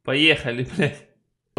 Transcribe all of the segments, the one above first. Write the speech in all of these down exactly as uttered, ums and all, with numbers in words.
Поехали, блядь.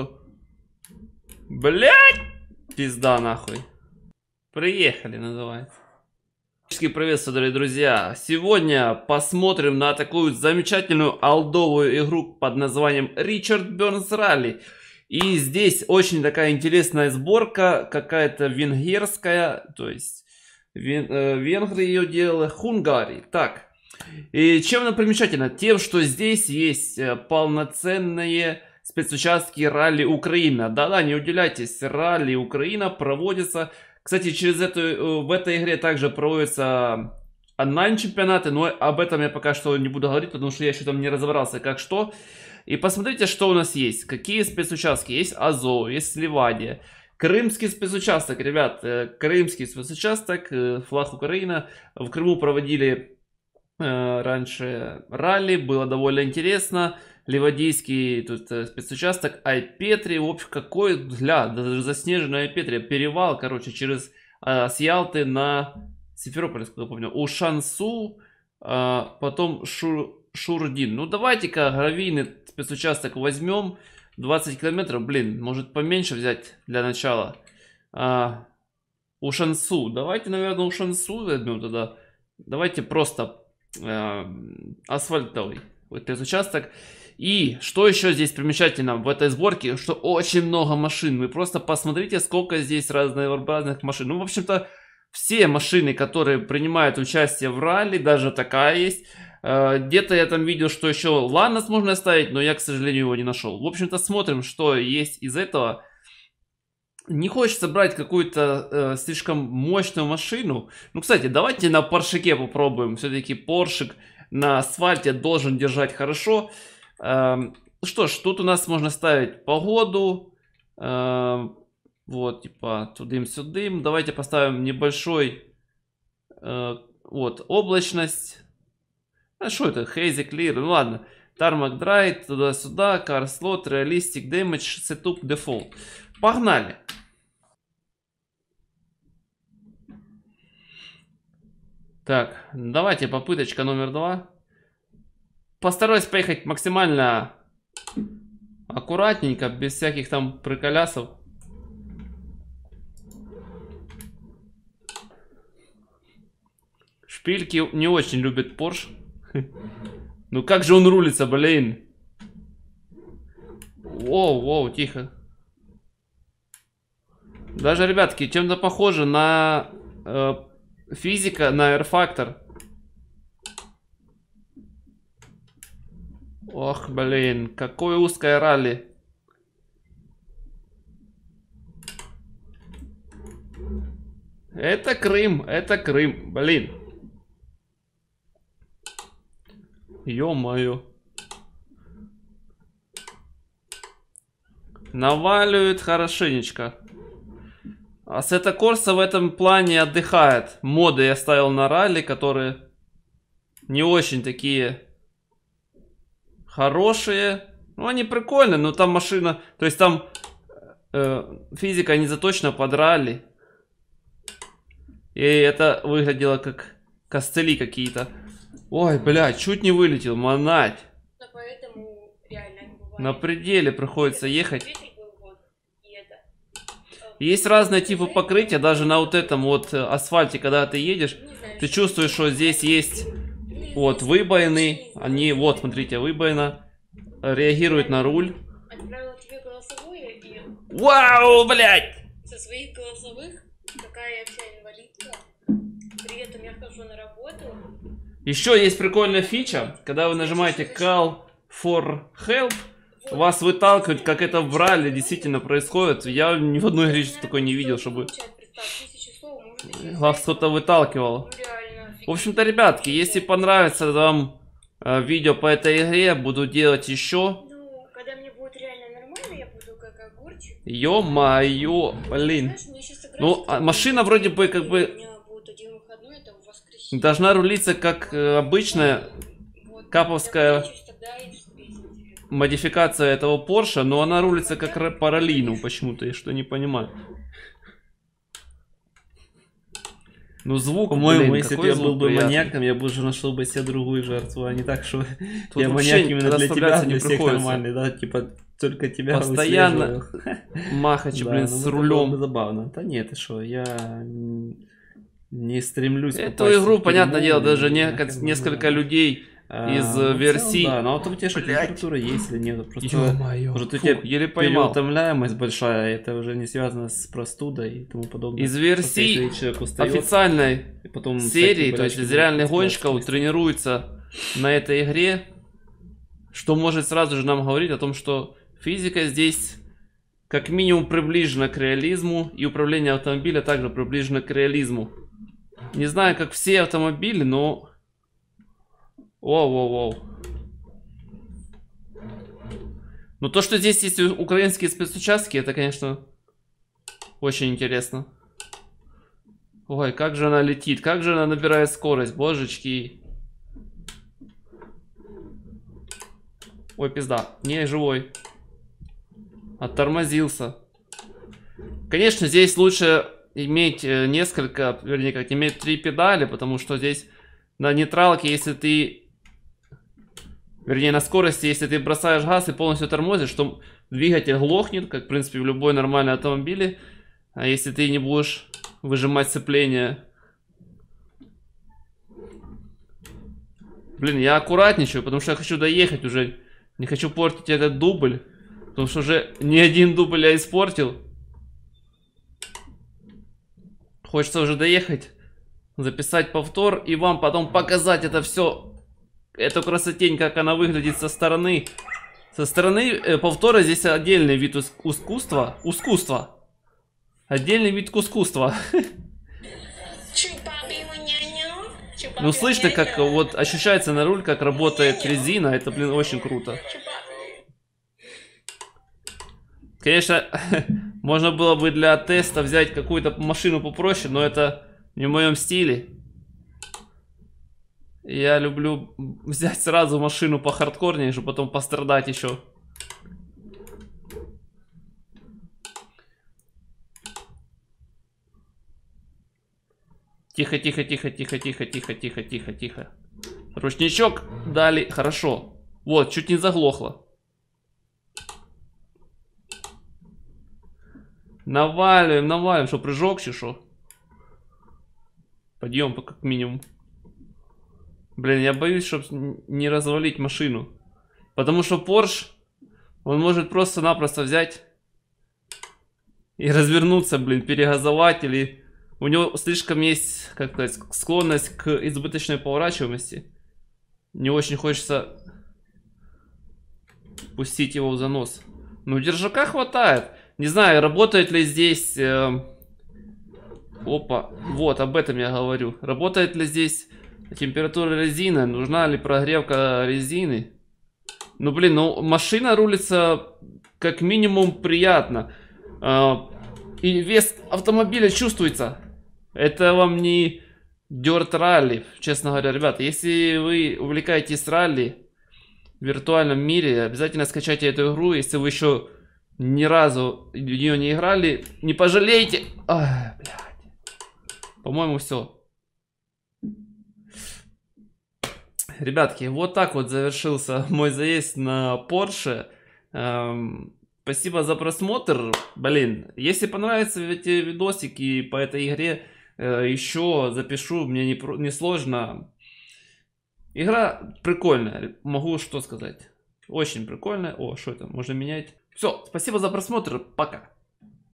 Блядь! Пизда нахуй. Приехали, называется. Приветствую, дорогие друзья. Сегодня посмотрим на такую замечательную олдовую игру под названием Richard Burns Rally. И здесь очень такая интересная сборка, какая-то венгерская, то есть вен, э, венгры ее делали, Хунгарии. Так, и чем она примечательна? Тем, что здесь есть полноценные спецучастки ралли Украина. Да-да, не удивляйтесь, ралли Украина проводится. Кстати, через эту, в этой игре также проводятся онлайн-чемпионаты, но об этом я пока что не буду говорить, потому что я еще там не разобрался, как что. И посмотрите, что у нас есть. Какие спецучастки. Есть Азов, есть Ливадия. Крымский спецучасток, ребят. Крымский спецучасток, флаг Украины. В Крыму проводили э, раньше ралли, было довольно интересно. Ливадийский тут спецучасток, Айпетри. В общем, какой взгляд, даже заснеженная Айпетри. Перевал, короче, через э, с Ялты на Симферополь, я помню. У Шансу, э, потом Шу... Шурдин. Ну давайте-ка гравийный спецучасток возьмем. двадцать километров, блин, может поменьше взять для начала. А, у Шансу. Давайте, наверное, у Шансу возьмем тогда. Давайте просто а, асфальтовый спецучасток. И что еще здесь примечательно в этой сборке, что очень много машин. Вы просто посмотрите, сколько здесь разнообразных машин. Ну, в общем-то, все машины, которые принимают участие в ралли, даже такая есть. Где-то я там видел, что еще Ланос можно оставить, но я, к сожалению, его не нашел. В общем-то, смотрим, что есть из этого. Не хочется брать какую-то э, слишком мощную машину. Ну, кстати, давайте на Поршике попробуем. Все-таки Поршик на асфальте должен держать хорошо. Э, что ж, тут у нас можно ставить погоду. Э, вот, типа, тудым-сюдым. Давайте поставим небольшой, э, вот, облачность. А что это? Hazy Clear. Ну ладно. Tarmac Dry, туда-сюда, Car Slot, Realistic Damage, Setup Default. Погнали. Так, давайте попыточка номер два. Постараюсь поехать максимально аккуратненько, без всяких там приколясов. Шпильки не очень любит Porsche. Ну как же он рулится, блин. Воу, воу, тихо. Даже, ребятки, чем-то похоже на э, физика, на R-Factor. Ох, блин, какое узкое ралли. Это Крым, это Крым, блин. Ё-моё. Наваливает хорошенечко. Ассета Корса в этом плане отдыхает. Моды я ставил на ралли, которые не очень такие хорошие. Ну, они прикольные, но там машина... То есть там э, физика не заточена под ралли. И это выглядело как костыли какие-то. Ой, блядь, чуть не вылетел, манать. Но поэтому реально не бывает. На пределе приходится ехать. Есть разные типы покрытия, даже на вот этом вот асфальте, когда ты едешь, ты чувствуешь, что здесь есть вот выбоины. Они, вот, смотрите, выбоина. Реагируют на руль. Отправила тебе голосовое и... Вау, блядь! Со своих голосовых, какая я вся инвалидка. При этом я хожу на работу. Еще есть прикольная фича, когда вы нажимаете Call for Help, вас выталкивают, как это в ралли действительно происходит. Я ни в одной игре такой не видел, чтобы вас кто-то выталкивал. В общем-то, ребятки, если понравится вам э, видео по этой игре, буду делать еще. Ну, когда мне будет реально нормально, я буду как огурчик. Ё-моё, блин. Ну, а машина вроде бы как бы должна рулиться как э, обычная каповская модификация этого Porsche, но она рулится как по раллину почему-то, я что не понимаю. Ну звук, По-моему, блин, если бы какой я звук был бы приятный. маньяком, я бы уже нашел бы себе другую жертву, а не так, что Тут я вообще маньяк именно для тебя, расслабляться не для всех приходится. нормальный, да, типа только тебя Постоянно выслеживаю. махач, Да, блин, ну с это было бы рулем. забавно. Да нет, ты что, я н- не стремлюсь Эту попасть игру, в понятное дело, тюрьму, даже и не- нахер мне несколько надо. людей А, из ну, э, в целом, версий. да, но вот у тебя что, Блядь. температура есть или нет? Просто, Ё-моё, может, у фу, тебя еле поймал. переутомляемость большая, это уже не связано с простудой и тому подобное. Из Просто версий если человек устает, официальной и потом серии, всякие то есть болячки из будут реальных раскрываться гонщиков быстро. тренируется на этой игре, что может сразу же нам говорить о том, что физика здесь как минимум приближена к реализму, и управление автомобиля также приближено к реализму. Не знаю, как все автомобили, но... Воу-воу-воу. Но то, что здесь есть украинские спецучастки, это, конечно, очень интересно. Ой, как же она летит, как же она набирает скорость, божечки. Ой, пизда, не живой. Оттормозился. Конечно, здесь лучше иметь э, несколько, вернее, как иметь три педали, потому что здесь на нейтралке, если ты... Вернее, на скорости, если ты бросаешь газ и полностью тормозишь, то двигатель глохнет, как, в принципе, в любой нормальной автомобиле. А если ты не будешь выжимать сцепление... Блин, я аккуратничаю, потому что я хочу доехать уже. Не хочу портить этот дубль. Потому что уже не один дубль я испортил. Хочется уже доехать, записать повтор и вам потом показать это все. Эту красотень, как она выглядит со стороны. Со стороны э, повтора здесь отдельный вид искусства. Искусства. Отдельный вид искусства. Ну слышно, как вот ощущается на руль, как работает резина. Это, блин, очень круто. Конечно, можно было бы для теста взять какую-то машину попроще, но это не в моем стиле. Я люблю взять сразу машину по хардкорнее, чтобы потом пострадать еще. Тихо, тихо, тихо, тихо, тихо, тихо, тихо, тихо, тихо. Ручничок дали, хорошо. Вот, чуть не заглохло. Наваливаем, наваливаем, что прыжок, что? Подъем как минимум. Блин, я боюсь, чтобы не развалить машину. Потому что Porsche, он может просто-напросто взять и развернуться, блин, перегазовать. Или у него слишком есть, как сказать, склонность к избыточной поворачиваемости. Не очень хочется пустить его в занос. Ну, держака хватает. Не знаю, работает ли здесь... Э... Опа, вот, об этом я говорю. Работает ли здесь... Температура резины, нужна ли прогревка резины? Ну блин, ну машина рулится как минимум приятно. А, и вес автомобиля чувствуется. Это вам не Dirt Rally, честно говоря, ребята. Если вы увлекаетесь ралли в виртуальном мире, обязательно скачайте эту игру. Если вы еще ни разу в нее не играли, не пожалейте. Ай, блядь. По-моему, все. Ребятки, вот так вот завершился мой заезд на Porsche. Эм, спасибо за просмотр. Блин, если понравятся эти видосики по этой игре, э, еще запишу, мне не, не сложно. Игра прикольная, могу что сказать. Очень прикольная. О, что это, можно менять. Все, спасибо за просмотр, пока.